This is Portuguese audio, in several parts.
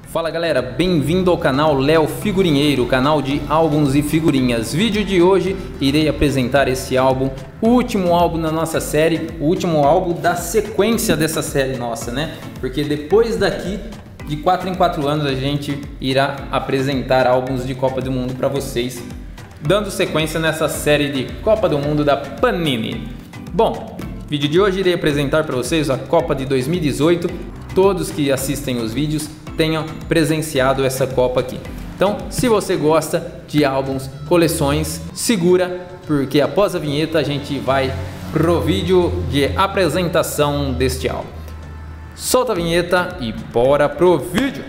Fala galera, bem-vindo ao canal Léo Figurinheiro, canal de álbuns e figurinhas. Vídeo de hoje irei apresentar esse álbum, o último álbum da nossa série, o último álbum da sequência dessa série nossa, né? Porque depois daqui, de 4 em 4 anos, a gente irá apresentar álbuns de Copa do Mundo para vocês, dando sequência nessa série de Copa do Mundo da Panini. Bom, vídeo de hoje irei apresentar para vocês a Copa de 2018. Todos que assistem os vídeos tenham presenciado essa Copa aqui. Então, se você gosta de álbuns, coleções, segura, porque após a vinheta a gente vai pro vídeo de apresentação deste álbum. Solta a vinheta e bora pro vídeo!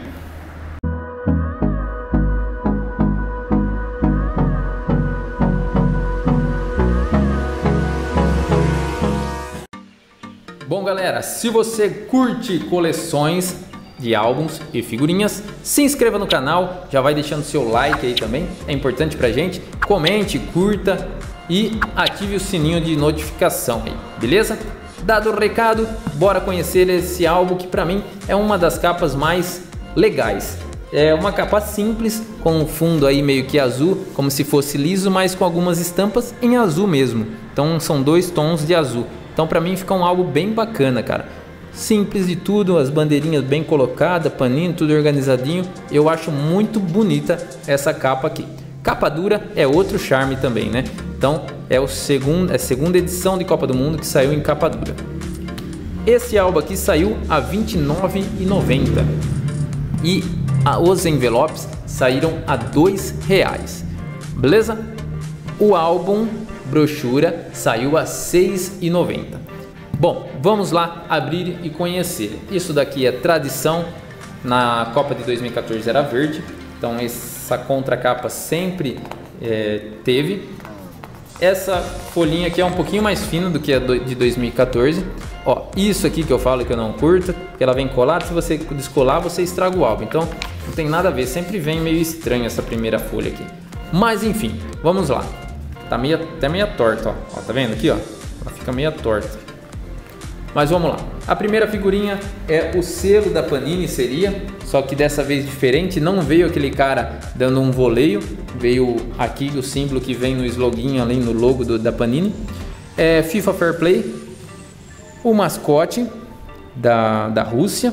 Bom galera, se você curte coleções de álbuns e figurinhas, se inscreva no canal, já vai deixando seu like aí também, é importante pra gente, comente, curta e ative o sininho de notificação aí, beleza? Dado o recado, bora conhecer esse álbum que pra mim é uma das capas mais legais. É uma capa simples, com um fundo aí meio que azul, como se fosse liso, mas com algumas estampas em azul mesmo. Então são 2 tons de azul. Então pra mim fica um álbum bem bacana, cara. Simples de tudo, as bandeirinhas bem colocadas, paninho, tudo organizadinho. Eu acho muito bonita essa capa aqui. Capa dura é outro charme também, né? Então é a segunda edição de Copa do Mundo que saiu em capa dura. Esse álbum aqui saiu a R$ 29,90 e os envelopes saíram a R$ 2,00. Beleza? O álbum brochura saiu a R$ 6,90. Bom, vamos lá abrir e conhecer. Isso daqui é tradição, na Copa de 2014 era verde, então essa contracapa sempre teve. Essa folhinha aqui é um pouquinho mais fina do que a de 2014. Ó, isso aqui que eu falo que eu não curto, porque ela vem colada, se você descolar você estraga o álbum, então não tem nada a ver, sempre vem meio estranho essa primeira folha aqui. Mas enfim, vamos lá. Tá até meia torta, ó, tá vendo aqui, ó? Ela fica meia torta. Mas vamos lá, a primeira figurinha é o selo da Panini, só que dessa vez diferente, não veio aquele cara dando um voleio, veio aqui o símbolo que vem no slogan, ali no logo da Panini. É FIFA Fair Play, o mascote da Rússia,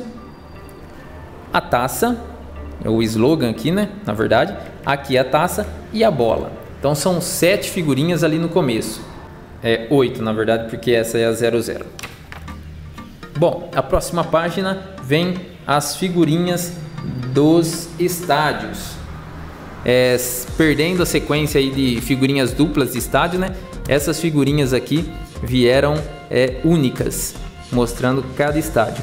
a taça, é o slogan aqui, né, na verdade, aqui a taça e a bola. Então são 7 figurinhas ali no começo, 8 na verdade, porque essa é a 00. Bom, a próxima página vem as figurinhas dos estádios. Perdendo a sequência aí de figurinhas duplas de estádio, né? Essas figurinhas aqui vieram únicas, mostrando cada estádio.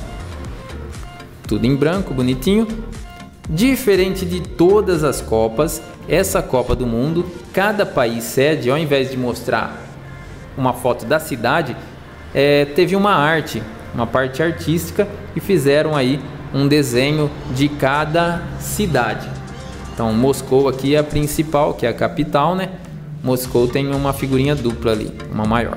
Tudo em branco, bonitinho. Diferente de todas as Copas, essa Copa do Mundo, cada país sede, ao invés de mostrar uma foto da cidade, teve uma arte, uma parte artística, e fizeram aí um desenho de cada cidade. Então Moscou aqui é a principal, que é a capital, né? Moscou tem uma figurinha dupla ali, uma maior.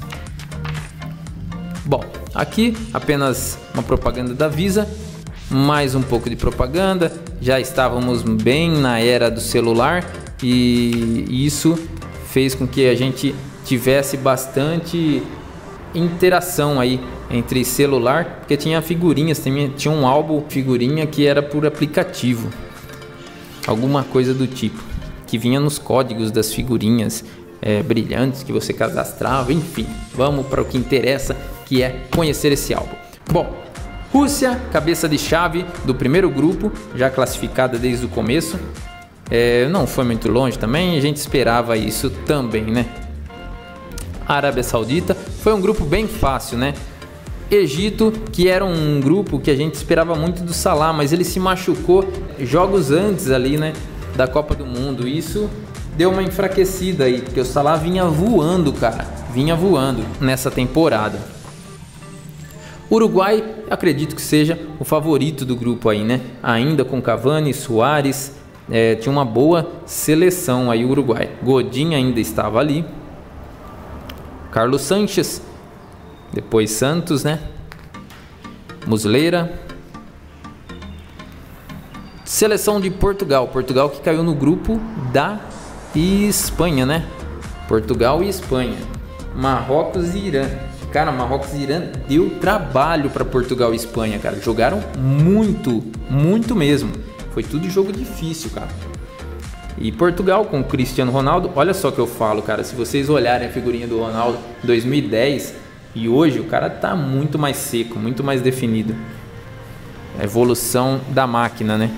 Bom, aqui apenas uma propaganda da Visa, mais um pouco de propaganda. Já estávamos bem na era do celular e isso fez com que a gente tivesse bastante interação aí entre celular, porque tinha figurinhas, tinha um álbum figurinha que era por aplicativo, alguma coisa do tipo, que vinha nos códigos das figurinhas brilhantes que você cadastrava. Enfim, vamos para o que interessa, que é conhecer esse álbum. Bom, Rússia, cabeça de chave do primeiro grupo, já classificada desde o começo, não foi muito longe também, a gente esperava isso também, né? Arábia Saudita foi um grupo bem fácil, né? Egito, que era um grupo que a gente esperava muito do Salah, mas ele se machucou jogos antes ali, né, da Copa do Mundo. Isso deu uma enfraquecida aí, porque o Salah vinha voando, cara, vinha voando nessa temporada. Uruguai, acredito que seja o favorito do grupo aí, né? Ainda com Cavani, Suárez, tinha uma boa seleção aí o Uruguai. Godin ainda estava ali. Carlos Sanches, depois Santos, né? Muslera, Seleção de Portugal. Portugal que caiu no grupo da Espanha, né? Portugal e Espanha. Marrocos e Irã. Cara, Marrocos e Irã deu trabalho para Portugal e Espanha, cara. Jogaram muito, muito mesmo. Foi tudo jogo difícil, cara. E Portugal com o Cristiano Ronaldo, olha só o que eu falo, cara. Se vocês olharem a figurinha do Ronaldo 2010 e hoje, o cara tá muito mais seco, muito mais definido. A evolução da máquina, né?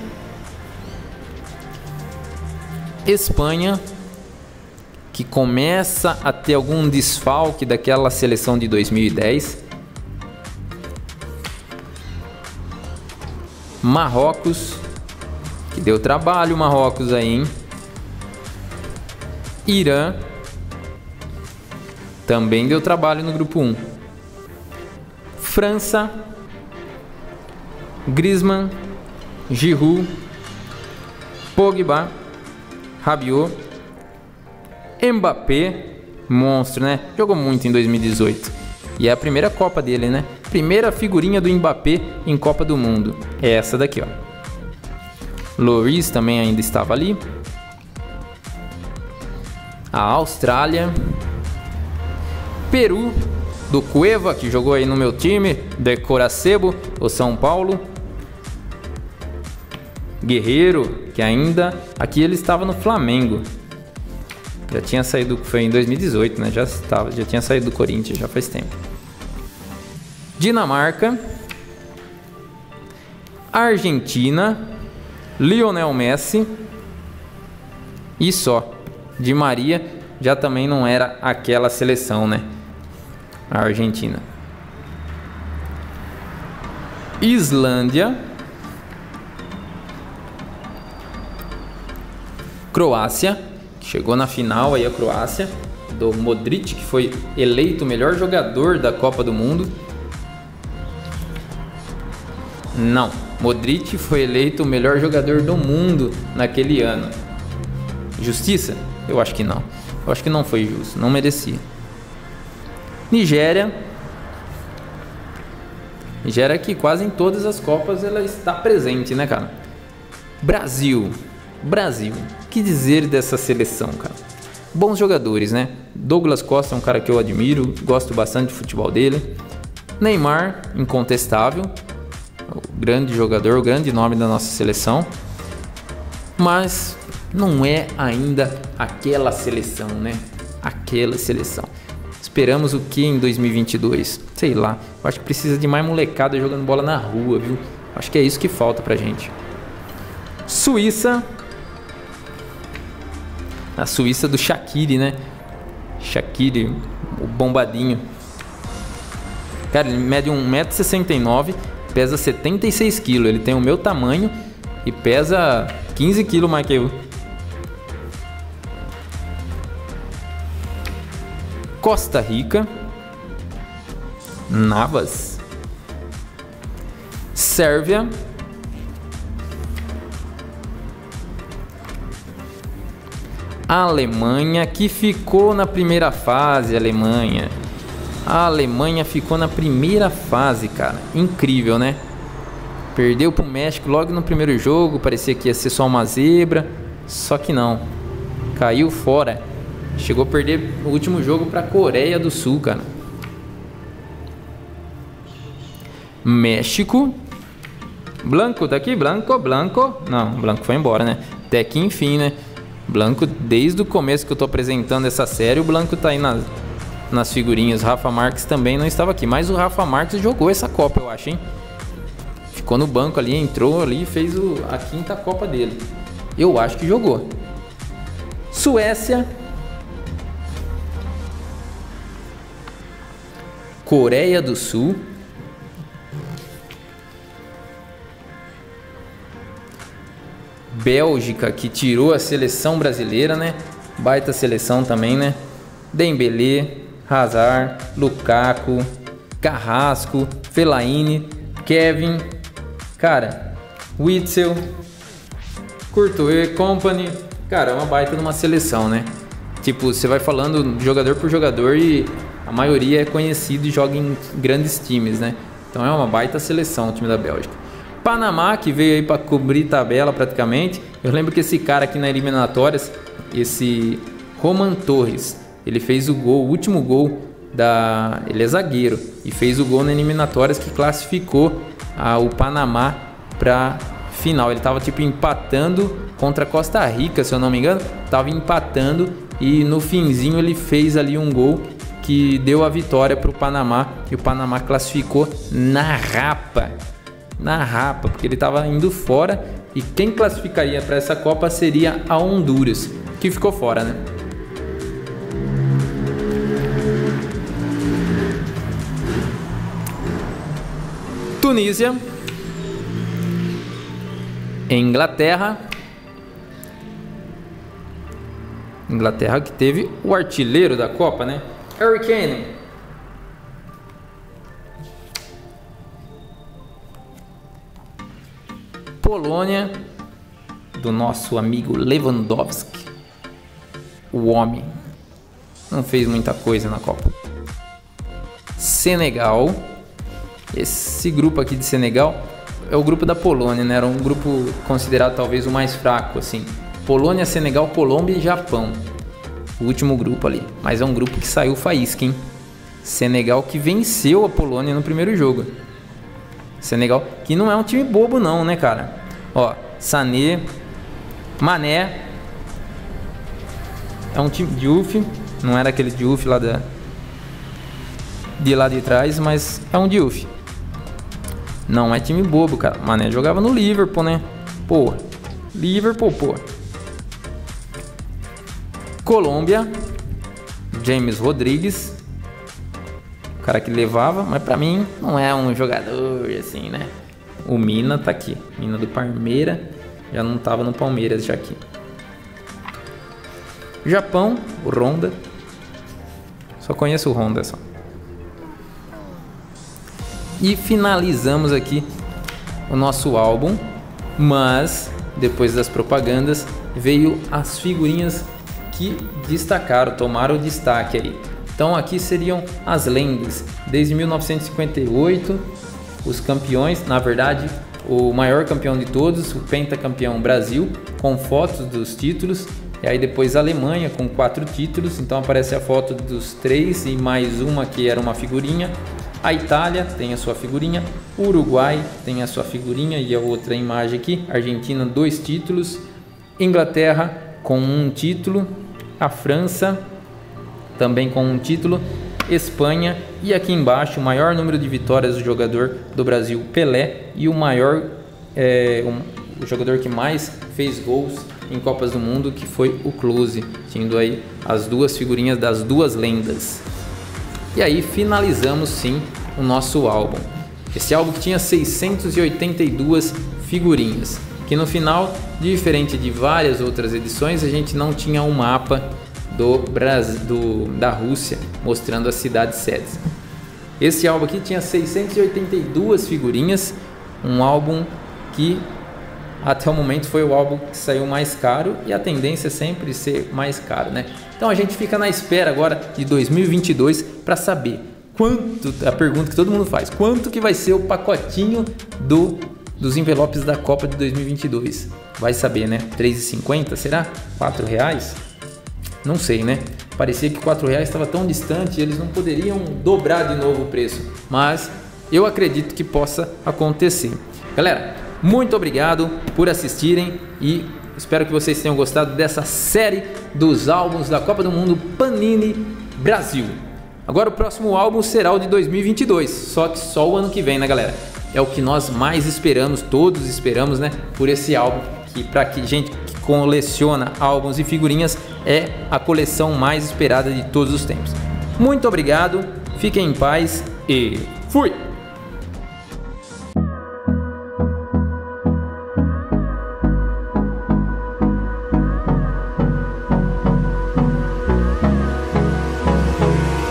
Espanha, que começa a ter algum desfalque daquela seleção de 2010. Marrocos, que deu trabalho, Marrocos aí, hein? Irã, também deu trabalho no grupo 1. França, Griezmann, Giroud, Pogba, Rabiot, Mbappé, monstro, né? Jogou muito em 2018. E é a primeira Copa dele, né? Primeira figurinha do Mbappé em Copa do Mundo. É essa daqui, ó. Lloris também ainda estava ali. A Austrália. Peru, do Cueva, que jogou aí no meu time, de Coracebo, o São Paulo. Guerreiro, que ainda... Aqui ele estava no Flamengo. Já tinha saído... Foi em 2018, né? Já tinha saído do Corinthians, já faz tempo. Dinamarca. Argentina. Lionel Messi. E só. Di Maria já também não era aquela seleção, né? A Argentina. Islândia. Croácia, que chegou na final aí, a Croácia, do Modric, que foi eleito o melhor jogador da Copa do Mundo. Não, Modric foi eleito o melhor jogador do mundo naquele ano. Justiça? Eu acho que não. Eu acho que não foi justo, não merecia. Nigéria. Nigéria que quase em todas as Copas ela está presente, né, cara? Brasil. Brasil. O que dizer dessa seleção, cara? Bons jogadores, né? Douglas Costa é um cara que eu admiro, gosto bastante do futebol dele. Neymar, incontestável. O grande jogador, o grande nome da nossa seleção. Mas não é ainda aquela seleção, né? Aquela seleção. Esperamos o que em 2022? Sei lá. Eu acho que precisa de mais molecada jogando bola na rua, viu? Acho que é isso que falta pra gente. Suíça. A Suíça do Shaqiri, né? Shaqiri, o bombadinho. Cara, ele mede 1,69 m, pesa 76 kg. Ele tem o meu tamanho e pesa 15 kg mais que eu. Costa Rica. Navas. Sérvia. A Alemanha, que ficou na primeira fase. A Alemanha ficou na primeira fase, cara. Incrível, né? Perdeu pro México logo no primeiro jogo. Parecia que ia ser só uma zebra. Só que não. Caiu fora. Chegou a perder o último jogo pra Coreia do Sul, cara. México. Blanco, tá aqui? Blanco. Não, Blanco foi embora, né? Até que enfim, né? Blanco, desde o começo que eu tô apresentando essa série, o Blanco tá aí nas figurinhas. Rafa Marques também não estava aqui, mas o Rafa Marques jogou essa Copa, eu acho, hein? Ficou no banco ali, entrou ali e fez a quinta Copa dele. Eu acho que jogou. Suécia. Coreia do Sul. Bélgica, que tirou a seleção brasileira, né? Baita seleção também, né? Dembélé, Hazard, Lukaku, Carrasco, Fellaini, Kevin, cara, Witzel, Courtois, Company. Cara, é uma baita de uma seleção, né? Tipo, você vai falando jogador por jogador e a maioria é conhecido e joga em grandes times, né? Então é uma baita seleção o time da Bélgica. Panamá, que veio aí para cobrir tabela praticamente. Eu lembro que esse cara aqui na eliminatórias, esse Roman Torres, ele fez o gol, o último gol ele é zagueiro e fez o gol na eliminatórias que classificou o Panamá para final. Ele tava tipo empatando contra a Costa Rica, se eu não me engano, tava empatando e no finzinho ele fez ali um gol que deu a vitória para o Panamá e o Panamá classificou na rapa, porque ele estava indo fora e quem classificaria para essa Copa seria a Honduras, que ficou fora, né? Tunísia, Inglaterra que teve o artilheiro da Copa, né? Harry Kane. Polônia, do nosso amigo Lewandowski, o homem, não fez muita coisa na Copa. Senegal, esse grupo aqui de Senegal é o grupo da Polônia, né? Era um grupo considerado talvez o mais fraco, assim. Polônia, Senegal, Colômbia e Japão, o último grupo ali. Mas é um grupo que saiu faísca, hein? Senegal que venceu a Polônia no primeiro jogo. Senegal que não é um time bobo não, né, cara? Ó, Sané, Mané. É um time Diouf, não era aquele Diouf lá de lá de trás, mas é um Diouf. Não é time bobo, cara. Mané jogava no Liverpool, né? Pô, Liverpool, pô. Colômbia, James Rodrigues, o cara que levava, mas pra mim não é um jogador assim, né? O Mina tá aqui, Mina do Palmeiras, já não tava no Palmeiras já aqui. Japão, o Honda, só conheço o Honda só. E finalizamos aqui o nosso álbum, mas depois das propagandas veio as figurinhas que destacaram, tomaram o destaque aí. Então aqui seriam as lendas. Desde 1958, os campeões, na verdade, o maior campeão de todos, o pentacampeão Brasil, com fotos dos títulos. E aí depois a Alemanha com 4 títulos, então aparece a foto dos 3 e mais uma que era uma figurinha. A Itália tem a sua figurinha, o Uruguai tem a sua figurinha e a outra imagem aqui. Argentina 2 títulos, Inglaterra com 1 título, a França também com 1 título, Espanha e aqui embaixo o maior número de vitórias do jogador do Brasil, Pelé, e o maior o jogador que mais fez gols em Copas do Mundo, que foi o Klose, tendo aí as 2 figurinhas das 2 lendas. E aí finalizamos sim o nosso álbum. Esse álbum que tinha 682 figurinhas, que no final, diferente de várias outras edições, a gente não tinha um mapa do Brasil, da Rússia, mostrando as cidades sedes. Esse álbum aqui tinha 682 figurinhas, um álbum que até o momento foi o álbum que saiu mais caro e a tendência é sempre ser mais caro, né? Então a gente fica na espera agora de 2022 para saber quanto, a pergunta que todo mundo faz, quanto que vai ser o pacotinho dos envelopes da Copa de 2022? Vai saber, né? R$3,50, será? R$4? Não sei, né? Parecia que R$4 estava tão distante e eles não poderiam dobrar de novo o preço, mas eu acredito que possa acontecer. Galera, muito obrigado por assistirem e espero que vocês tenham gostado dessa série dos álbuns da Copa do Mundo Panini Brasil. Agora o próximo álbum será o de 2022, só que só o ano que vem, né, galera? É o que nós mais esperamos, todos esperamos, né, por esse álbum, que para gente que coleciona álbuns e figurinhas é a coleção mais esperada de todos os tempos. Muito obrigado, fiquem em paz e fui!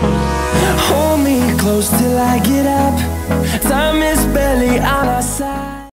Close till I get up. Time is barely on our side.